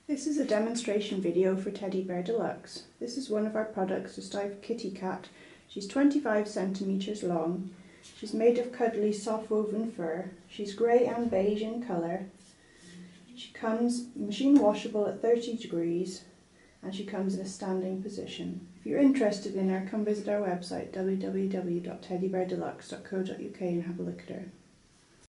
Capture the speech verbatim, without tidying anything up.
This is a demonstration video for Teddy Bear Deluxe. This is one of our products, the Steiff Kitty Cat. She's twenty-five centimetres long. She's made of cuddly soft woven fur. She's grey and beige in colour. She comes machine washable at thirty degrees and she comes in a standing position. If you're interested in her, come visit our website w w w dot teddy bear deluxe dot co dot u k and have a look at her.